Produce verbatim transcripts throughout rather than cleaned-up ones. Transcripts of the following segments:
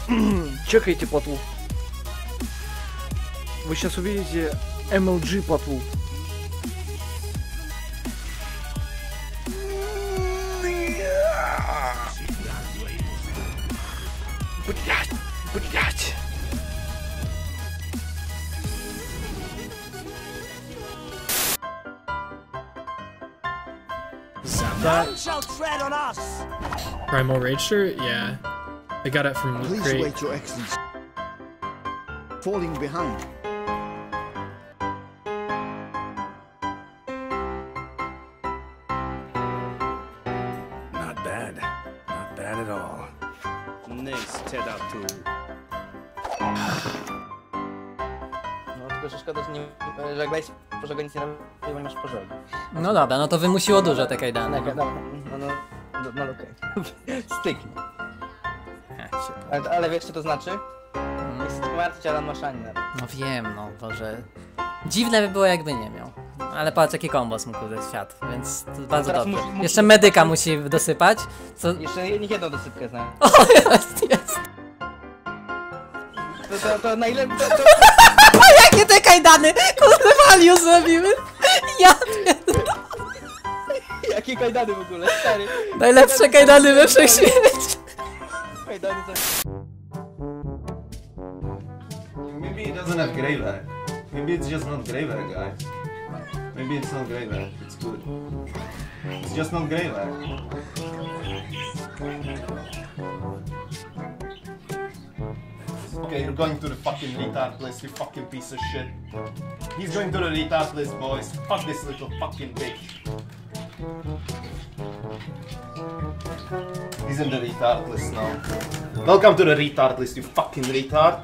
Чекайте патлу. Вы сейчас увидите эм эл джи патлу. Блять, блять. That shall tread on us. Primal Rage shirt? Yeah. I got it from Please Crate. wait, Your Excellency. Falling behind. Not bad. Not bad at all. Nice Tedatu. No tylko, że szkoda, że nie... że jak dajesz pożoga nic nie robi, bo nie masz pożogi. No dobra, no to wymusiło dużo te kajdany. Tak, no, no, no, no, no okej. Styknie. Ale, ale wiesz co to znaczy? Nie chcę tylko martwić, ale on ma szani nawet. No wiem, no Boże. Dziwne by było jakby nie miał. Ale patrz jaki kombos mógł ze świat, więc to bardzo teraz dobrze. musi- musi- Jeszcze medyka musi dosypać. Co... Jeszcze niech jedną dosypkę znam. O, jest, jest. To, to, to najlepsze... To, to... Jakie te kajdany! Kurde, value zrobiły! Ja pierdolę. Jakie kajdany w ogóle, stary. Najlepsze kajdany we wszechświecie. Kajdany to... Maybe he doesn't have Greyback. Maybe it's just not Greyback, guy. Maybe it's not Greyback. It's good. It's just not Greyback. Okay, you're going to the fucking retard place, you fucking piece of shit. He's going to the retard place, boys. Fuck this little fucking bitch. He's in the retard list now. Welcome to the retard list, you fucking retard.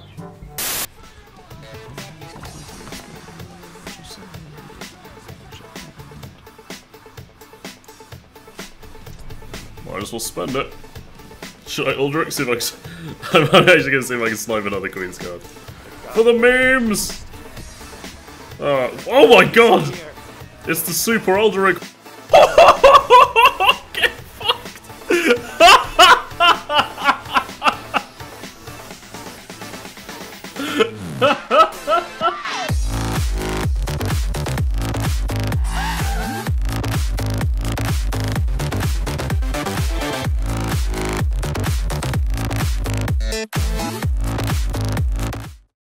Might as well spend it. Should I Uldrix? See if I can... I'm actually gonna see if I can snipe another Queen's card. For the memes! Uh, oh my god! It's the Super Uldrix!